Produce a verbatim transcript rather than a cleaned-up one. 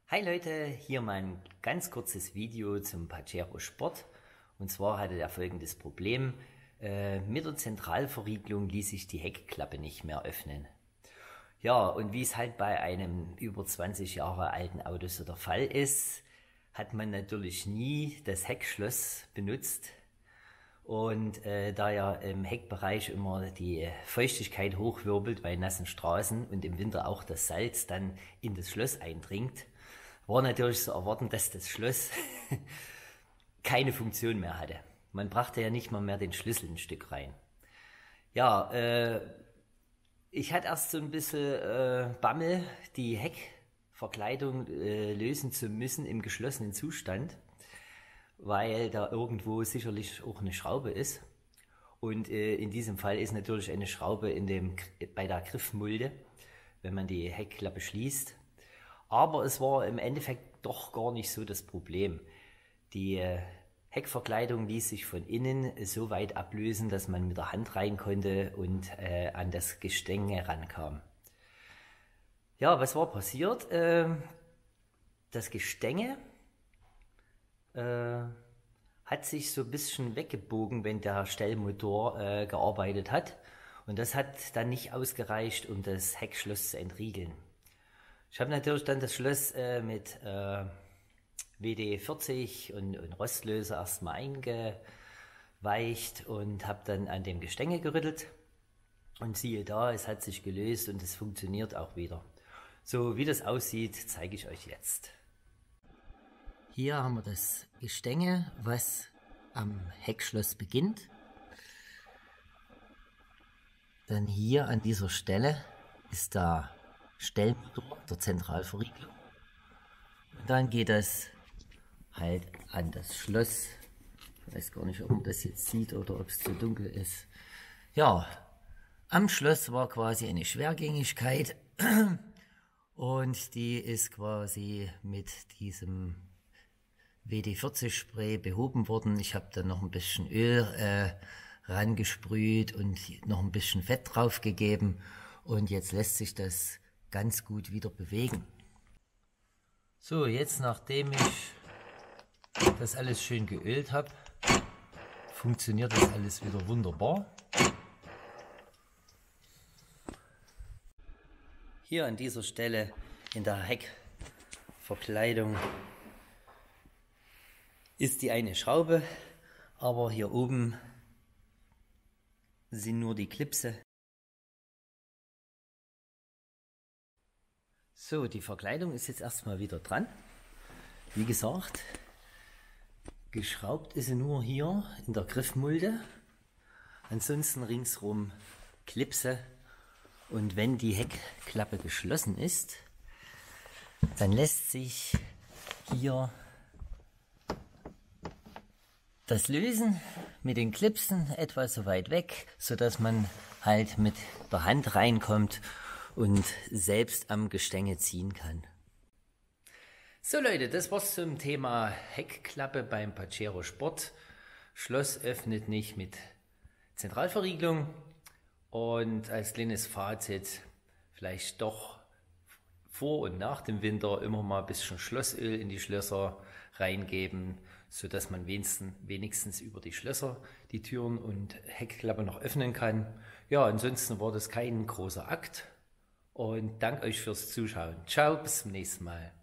Hi Leute, hier mal ein ganz kurzes Video zum Pajero Sport. Und zwar hatte er folgendes Problem. Äh, mit der Zentralverriegelung ließ sich die Heckklappe nicht mehr öffnen. Ja, und wie es halt bei einem über zwanzig Jahre alten Auto so der Fall ist, hat man natürlich nie das Heckschloss benutzt. Und äh, da ja im Heckbereich immer die Feuchtigkeit hochwirbelt bei nassen Straßen und im Winter auch das Salz dann in das Schloss eindringt, war natürlich zu erwarten, dass das Schloss keine Funktion mehr hatte. Man brachte ja nicht mal mehr den Schlüssel ein Stück rein. Ja, äh, ich hatte erst so ein bisschen äh, Bammel, die Heckverkleidung äh, lösen zu müssen im geschlossenen Zustand, weil da irgendwo sicherlich auch eine Schraube ist. Und äh, in diesem Fall ist natürlich eine Schraube in dem, bei der Griffmulde, wenn man die Heckklappe schließt. Aber es war im Endeffekt doch gar nicht so das Problem. Die äh, Heckverkleidung ließ sich von innen so weit ablösen, dass man mit der Hand rein konnte und äh, an das Gestänge rankam. Ja, was war passiert? Äh, das Gestänge äh, hat sich so ein bisschen weggebogen, wenn der Stellmotor äh, gearbeitet hat. Und das hat dann nicht ausgereicht, um das Heckschloss zu entriegeln. Ich habe natürlich dann das Schloss äh, mit äh, W D vierzig und, und Rostlöser erstmal eingeweicht und habe dann an dem Gestänge gerüttelt. Und siehe da, es hat sich gelöst und es funktioniert auch wieder. So wie das aussieht, zeige ich euch jetzt. Hier haben wir das Gestänge, was am Heckschloss beginnt. Dann hier an dieser Stelle ist der Stellmotor der Zentralverriegelung. Und dann geht das halt an das Schloss. Ich weiß gar nicht, ob man das jetzt sieht oder ob es zu dunkel ist. Ja, am Schloss war quasi eine Schwergängigkeit und die ist quasi mit diesem W D vierzig Spray behoben worden. Ich habe dann noch ein bisschen Öl äh, rangesprüht und noch ein bisschen Fett drauf gegeben und jetzt lässt sich das ganz gut wieder bewegen. So, jetzt nachdem ich das alles schön geölt habe, funktioniert das alles wieder wunderbar. Hier an dieser Stelle in der Heckverkleidung ist die eine Schraube, aber hier oben sind nur die Klipse. So, die Verkleidung ist jetzt erstmal wieder dran. Wie gesagt, geschraubt ist sie nur hier in der Griffmulde. Ansonsten ringsrum Klipse. Und wenn die Heckklappe geschlossen ist, dann lässt sich hier das lösen mit den Klipsen etwa so weit weg, sodass man halt mit der Hand reinkommt und selbst am Gestänge ziehen kann. So Leute, das war's zum Thema Heckklappe beim Pajero Sport. Schloss öffnet nicht mit Zentralverriegelung. Und als kleines Fazit, vielleicht doch vor und nach dem Winter immer mal ein bisschen Schlossöl in die Schlösser reingeben, sodass man wenigstens, wenigstens über die Schlösser die Türen und Heckklappe noch öffnen kann. Ja, ansonsten war das kein großer Akt. Und danke euch fürs Zuschauen. Ciao, bis zum nächsten Mal.